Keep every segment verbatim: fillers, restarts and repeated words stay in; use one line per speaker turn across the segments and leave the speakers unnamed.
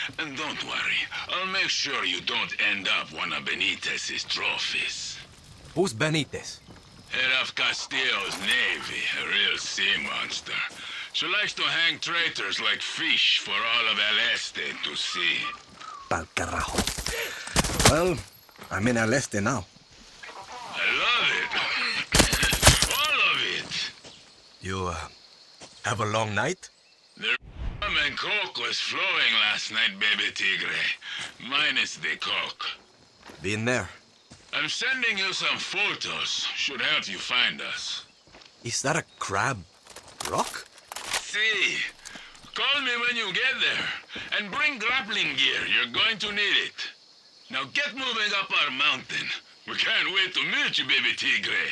And don't worry, I'll make sure you don't end up one of Benitez's trophies.
Who's Benitez?
Head of Castillo's navy, a real sea monster. She likes to hang traitors like fish for all of El Este to see.
Pal carajo. Well, I'm in El Este now.
I love it. All of it.
You, uh, have a long night?
The rum and coke was flowing last night, baby tigre. Minus the coke.
Been there.
I'm sending you some photos. Should help you find us.
Is that a crab rock?
See. Call me when you get there. And bring grappling gear. You're going to need it. Now get moving up our mountain. We can't wait to meet you, baby tigre.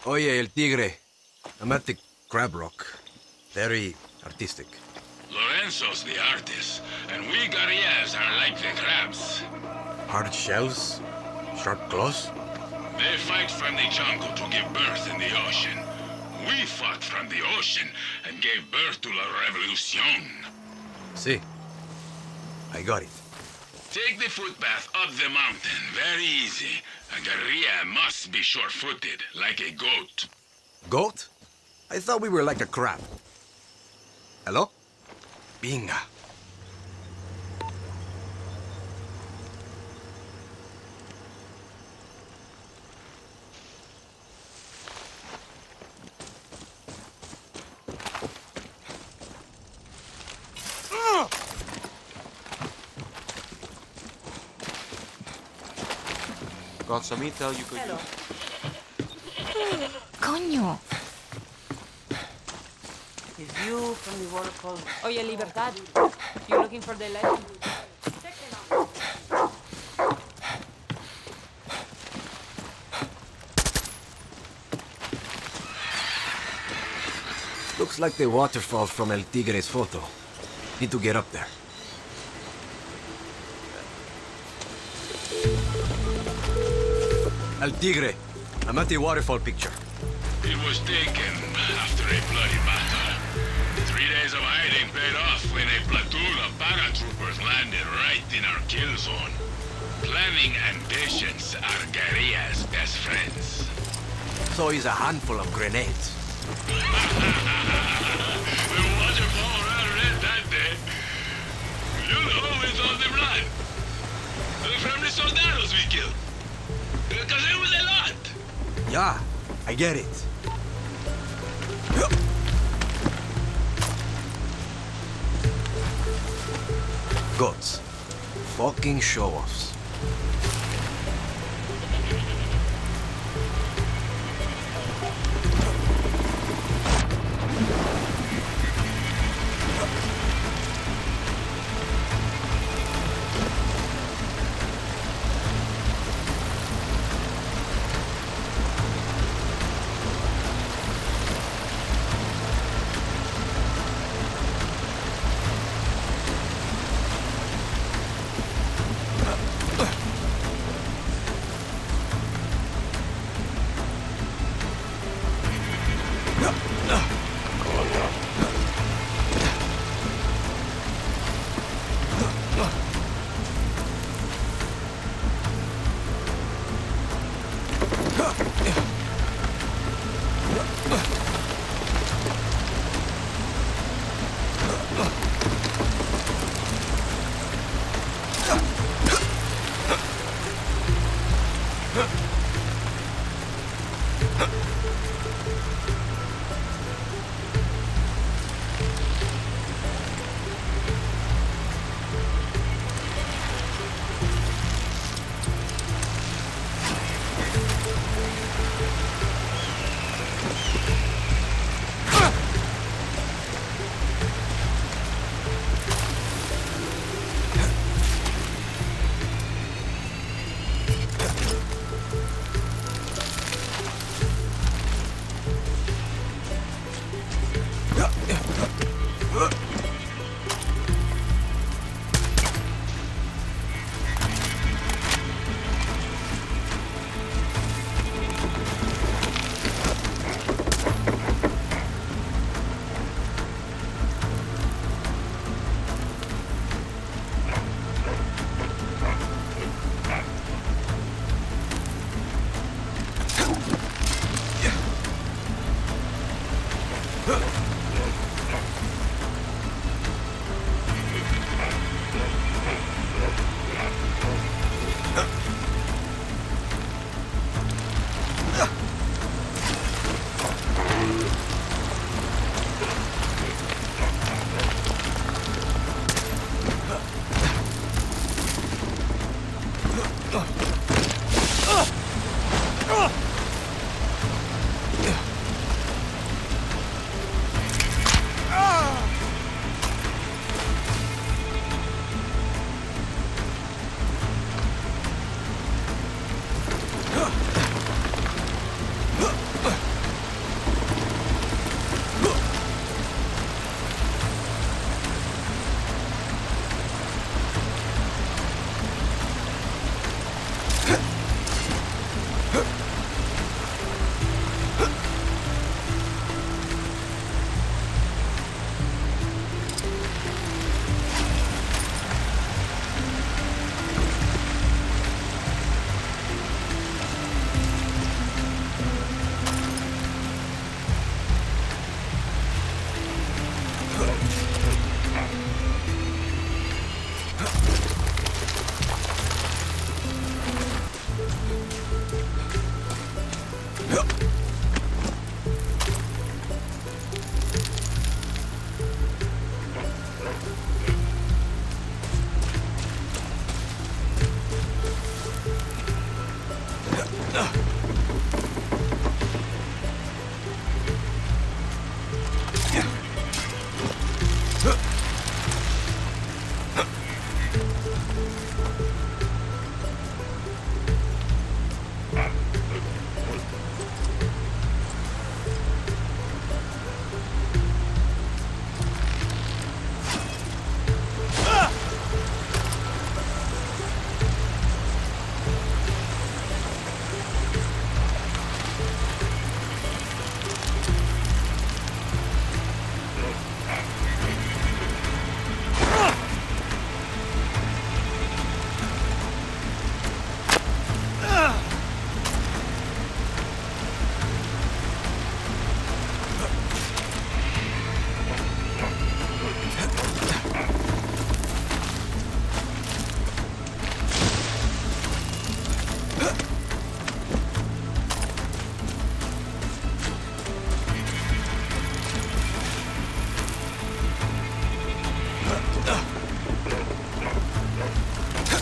Oye, El Tigre. I'm at the Crab Rock. Very artistic.
Lorenzo's the artist, and we guerrillas are like the crabs.
Hard shells? Sharp claws?
They fight from the jungle to give birth in the ocean. We fought from the ocean and gave birth to La Revolucion.
See. I got it.
Take the footpath up the mountain, very easy. A guerrilla must be sure-footed, like a goat.
Goat? I thought we were like a crab. Hello? Binga.
Got some intel you could use.
Coño.
Is you from the water called...
Oye, Libertad. You looking for the legend?
Looks like the waterfall from El Tigre's photo. Need to get up there. El Tigre, I'm at the waterfall picture.
It was taken after a bloody battle. Three days of hiding paid off when a platoon of paratroopers landed right in our kill zone. Planning and patience are guerrillas' best friends.
So is a handful of grenades.
The waterfall ran red that day. You know we thought them run. From the soldados we killed. Because it was a lot.
Yeah, I get it. Goats. Fucking show-offs.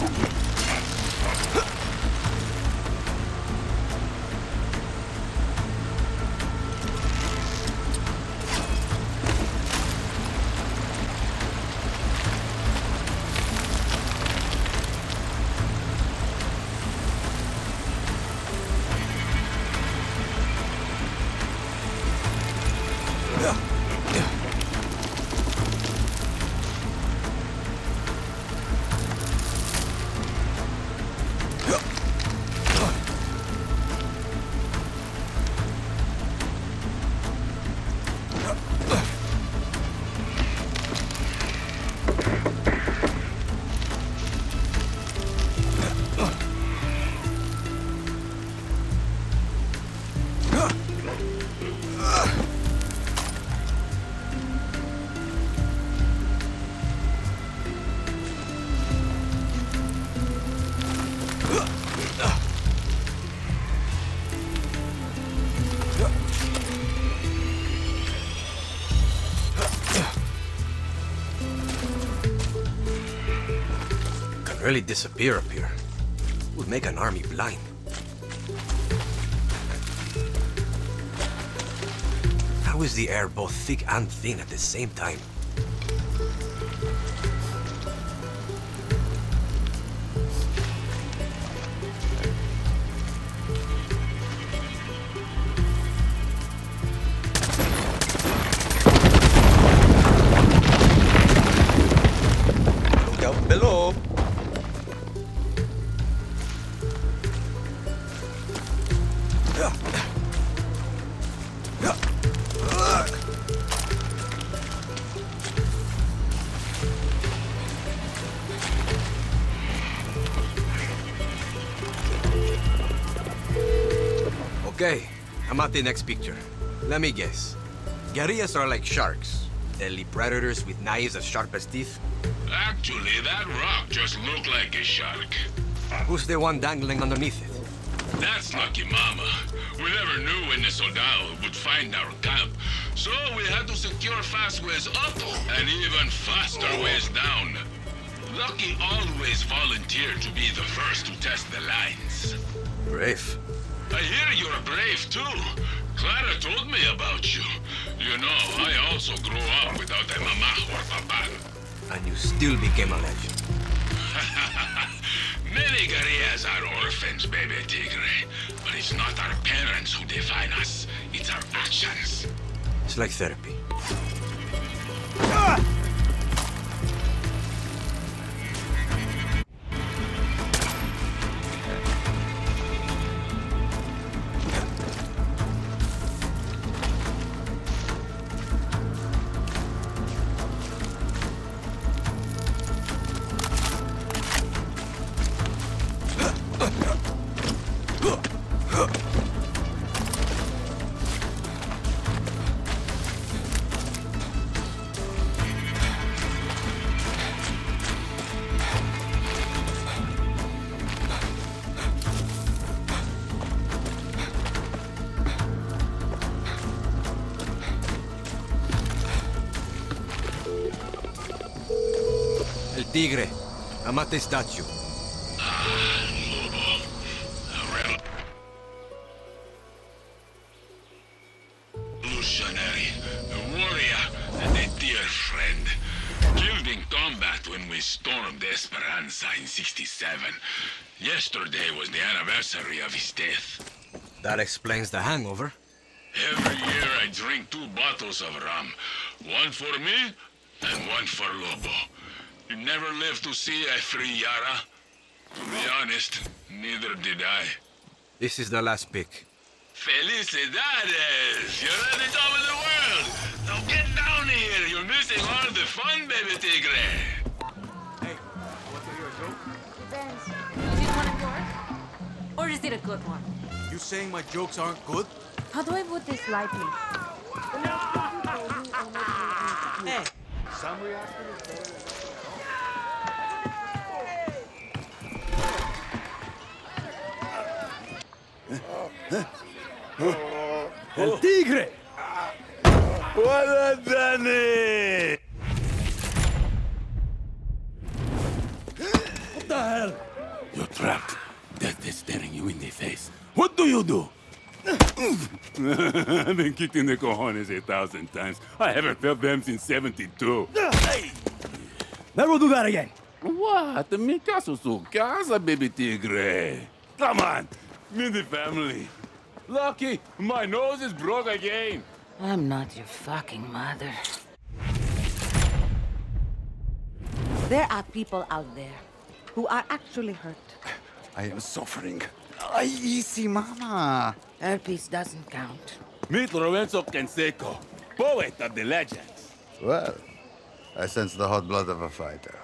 Really disappear up here. Would make an army blind. How is the air both thick and thin at the same time? Look out below. Okay, I'm at the next picture. Let me guess. Guerrillas are like sharks. Deadly predators with knives as sharp as teeth.
Actually, that rock just looked like a shark.
Who's the one dangling underneath it?
That's Lucky Mama. We never knew when the Soldado would find our camp, so we had to secure fast ways up and even faster ways down. Lucky always volunteered to be the first to test the lines.
Brave.
I hear you're brave too. Clara told me about you. You know, I also grew up without a mama or papa.
And you still became a legend.
Many guerrillas are orphans, baby Tigre. But it's not our parents who define us. It's our actions.
It's like therapy. El Tigre. I'm at the statue.
Ah, Lobo. A revolutionary, a warrior, and a dear friend. Killed in combat when we stormed Esperanza in sixty-seven. Yesterday was the anniversary of his death.
That explains the hangover.
Every year I drink two bottles of rum. One for me, and one for Lobo. You never lived to see a free Yara? To be honest, neither did I.
This is the last pick.
Felicidades! You're at the top of the world! Now get down here! You're missing all the fun, baby Tigre!
Hey, what's your joke?
Depends. Is it one of yours? Or is it a good one?
You saying my jokes aren't good?
How do I put this lightly?
Hey,
Some reaction is better than
El Tigre! What a Danny! What the hell hell?
You're trapped. Death is staring you in the face. What do you do? I've been kicked in the cojones a thousand times. I haven't felt them since seventy-two. Hey!
Never do that again.
What? Mi caso su casa, baby tigre. Come on, meet the family. Lucky, my nose is broke again.
I'm not your fucking mother. There are people out there who are actually hurt.
I am suffering. Ay, easy, mama.
Herpes doesn't count.
Meet Lorenzo Canseco, poet of the legends.
Well, I sense the hot blood of a fighter.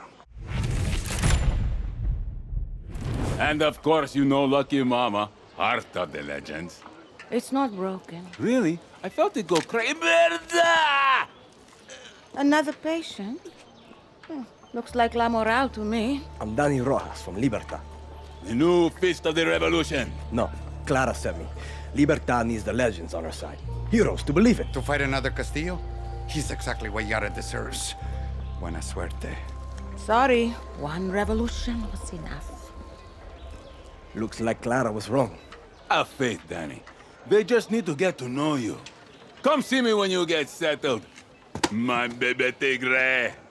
And of course, you know Lucky Mama, heart of the legends.
It's not broken.
Really? I felt it go crazy. Merda!
Another patient? Hmm, looks like La Moral to me.
I'm Danny Rojas from Libertad.
The new fist of the revolution.
No, Clara sent me. Libertad needs the legends on her side. Heroes to believe in.
To fight another Castillo? He's exactly what Yara deserves. Buena suerte.
Sorry, one revolution was enough.
Looks like Clara was wrong.
Have faith, Danny. They just need to get to know you. Come see me when you get settled, my baby tigre.